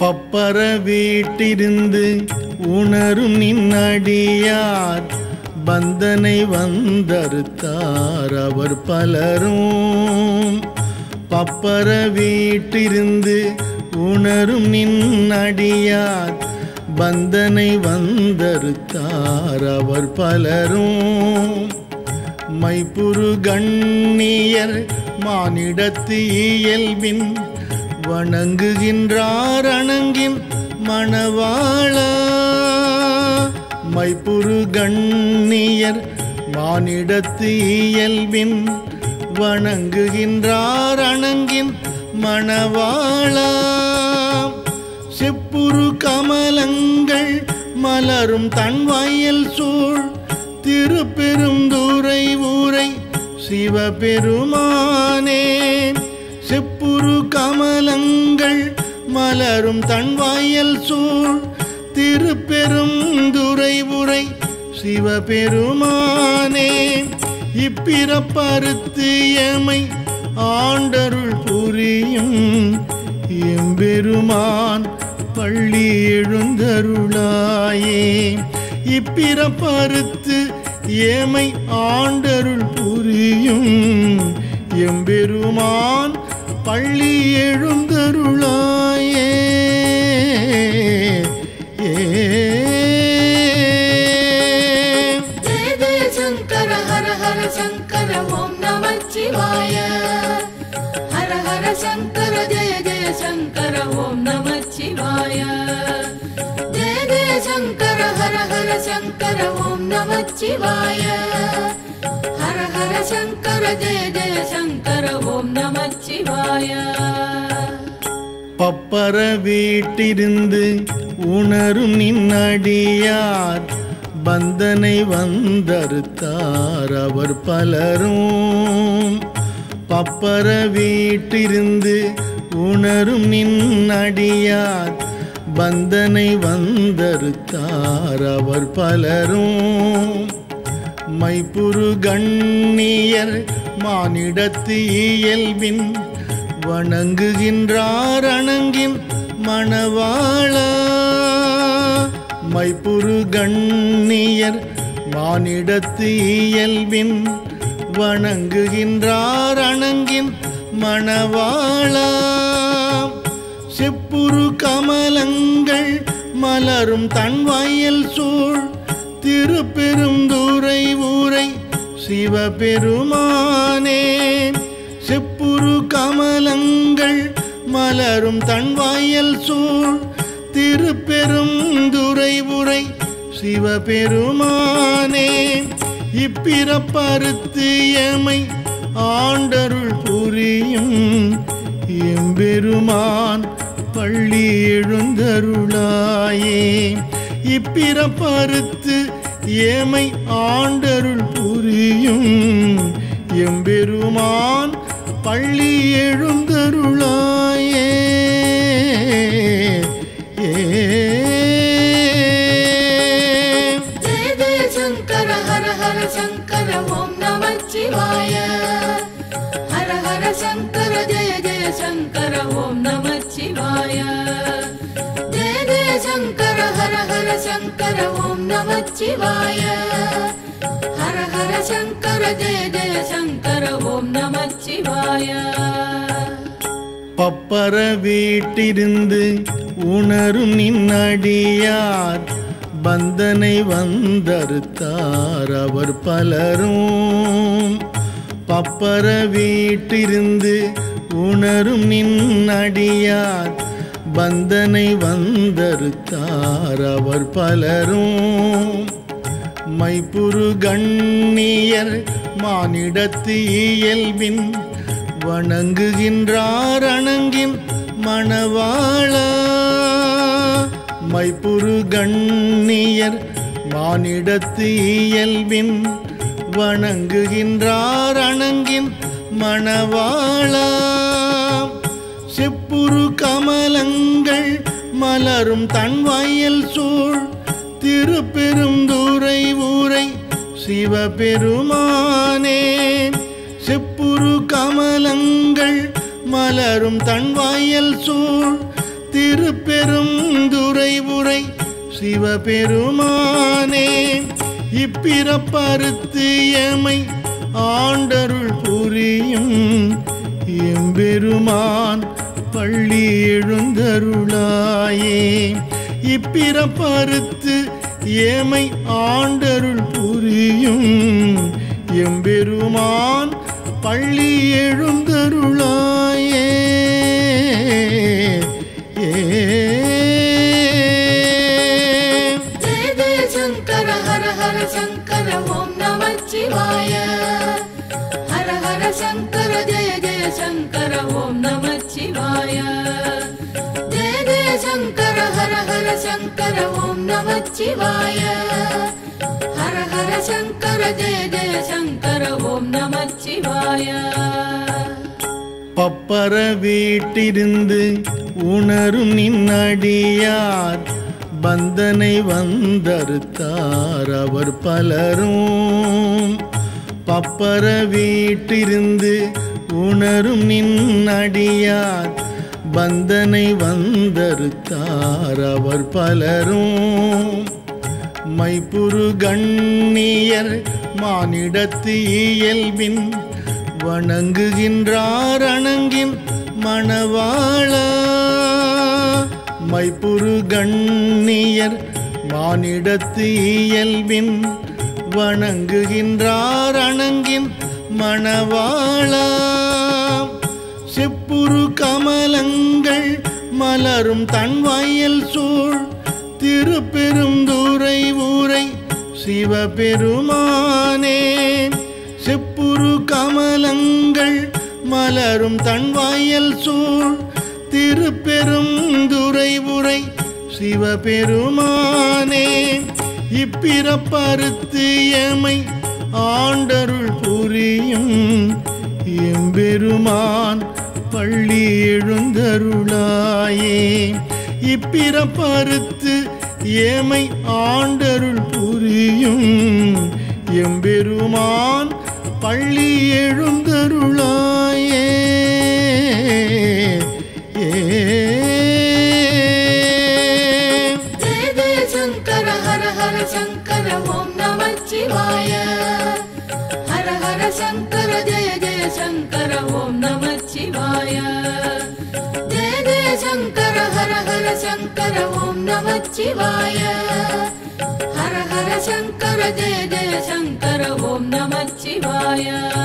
பப்பர வீட்டிருந்து உணரும் நின்னடியார் பந்தனை வந்தறுத்தார் அவர் பலரும். பப்பர வீட்டிருந்து உணரும் நின்னடியார் பந்தனை வந்தறுத்தார் அவர் பலரும். மைப்புரு கண்ணியர் மானிடத்து இயல்பின் வணங்குகின்றார் அணங்கின் மணவாளா. மைப்புரு கண்ணியர் மானிடத்து இயல்பின் வணங்குகின்றார் அணங்கின் மணவாளா. செப்புரு கமலங்கள் மலரும் தன்வயல் சூழ் திருப்பெருந்துறை ஊரை சிவபெருமானே. செப்புரு கமலங்கள் மலரும் தன்வயல் சூழ் திருப்பெருந்துறை ஊரை சிவபெருமானே. இப்பிறப்பறுத்து எமை ஆண்டருள் புரியும் எம்பெருமான் பள்ளி எழுந்தருளாயே. இப்பிறப்பறுத்து ஏமை ஆண்டருள் புரியும் எம்பெருமான் பள்ளி எழுந்தருளாயே. ஜெய ஜெய சங்கர ஹர ஹர சங்கர ஓம் நமः சிவாய. ஹர ஹர சங்கர ஜெய ஜெய சங்கர ஓம் நமः சிவாய. ஜெய ஜெய சங்கர ஹர ஹர சங்கர ஓம் நமः சிவாய. ஹர ஹர சங்கர ஜெய ஜெய சங்கர ஓம் நமः சிவாய. பப்பர வீட்டிருந்து உணரும் நின்னடியார் பந்தனை வந்தறுத்தார் அவர் பலரும். பப்பர வீட்டிருந்து உணரும் நின்னடியார் பந்தனை வந்தறுத்தார் அவர் பலரும். மைப்புரு கண்ணியர் மானிடத்து இயல்பின் வணங்குகின்றார் அணங்கின் மணவாளா. மைப்புரு கண்ணியர் மானிடத்து இயல்பின் வணங்குகின்றார் அணங்கின் மணவாளா. செப்புரு கமலங்கள் மலரும் தன்வயல் சூழ் திருப்பெருந்துறை ஊரை சிவபெருமானே. செப்புரு கமலங்கள் மலரும் தன்வயல் சூழ் திருப்பெருந்துறை ஊரை சிவபெருமானே. இப்பிறப்பறுத்து எமை ஆண்டருள் புரியும் எம்பெருமான் பள்ளி எழுந்தருளாயே. இப்பிறப்பறுத்து ஏமை ஆண்டருள் புரியும் எம்பெருமான் பள்ளி எழுந்தருளாயே. ஜெய ஜெய சங்கர ஹர ஹர சங்கர ஓம் நமः சிவாய. ஹர ஹர சங்கர ஜெய ஜெய சங்கர ஓம் நமः சிவாய. ஜெய ஜெய சங்கர ஹர ஹர சங்கர ஓம் நமः சிவாய. ஹர ஹர சங்கர ஜெய ஜெய சங்கர ஓம் நமः சிவாய. பப்பர வீட்டிருந்து உணரும் நின்னடியார் பந்தனை வந்தறுத்தார் அவர் பலரும். பப்பர வீட்டிருந்து உணரும் நின்னடியார் பந்தனை வந்தறுத்தார் அவர் பலரும். மைப்புரு கண்ணியர் மானிடத்து இயல்பின் வணங்குகின்றார் அணங்கின் மணவாளா. மைப்புரு கண்ணியர் மானிடத்து இயல்பின் வணங்குகின்றார் அணங்கின் மணவாளா. செப்புரு கமலங்கள் மலரும் தன்வயல் சூழ் திருப்பெருந்துறை ஊரை சிவபெருமானே. செப்புரு கமலங்கள் மலரும் தன்வயல் சூழ் திருப்பெரும் சிவபெருமானே இப்பிறப்பறுத்து எமை ஆண்டருள் புரியும் எம்பெருமான் பள்ளி எழுந்தருளாயே. இப்பிறப்பறுத்து எமை ஆண்டருள் புரியும் எம்பெருமான் பள்ளி எழுந்தருளாயே. ஜெய ஜெய சங்கர ஹர ஹர சங்கர ஓம் நமச்சிவாய. ஹர ஹர சங்கர ஜெய ஜெய சங்கர ஓம் நமச்சிவாய. ஜெய ஜெய சங்கர ஹர ஹர சங்கர ஓம் நமச்சிவாய. ஹர ஹர சங்கர ஜெய ஜெய சங்கர ஓம் நமச்சிவாய. பப்பர வீட்டிருந்து உணரும் நின்னடியார் பந்தனை வந்தறுத்தார் அவர் பலரும். பப்பர வீட்டிருந்து உணரும் நின்னடியார் பந்தனை வந்தறுத்தார் அவர் பலரும். மைப்புரு கண்ணியர் மானிடத்து இயல்பின் வணங்குகின்றார் அணங்கின் மணவாளா. மைப்புரு கண்ணியர் மானிடத்து இயல்பின் வணங்குகின்றார் அணங்கின் மணவாளா. செப்புரு கமலங்கள் மலரும் தன் வயல் சூழ் திருப்பெருந்துறை ஊரை சிவபெருமானே. செப்புரு கமலங்கள் மலரும் தன் வயல் சூழ் திருப்பெருந்துறை ஊரை சிவபெருமானே. இப்பிறப்பறுத்து எமை ஆண்டருள் புரியும் எம்பெருமான் பள்ளி எழுந்தருளாயே. இப்பிறப்பறுத்து எமை ஆண்டருள் புரியும் எம்பெருமான் பள்ளி எழுந்தருளாயே. ஜெய ஜெய சங்கர ஹர ஹர சங்கர ஓம் நமச்சிவாய. ஹர ஹர சங்கர ஜெய ஜெய சங்கர ஓம் நமச்சிவாய. ஜெய ஜெய சங்கர ஹர ஹர சங்கர ஓம் நமச்சிவாய. ஹர ஹர சங்கர ஜெய ஜெய சங்கர ஓம் நமச்சிவாய.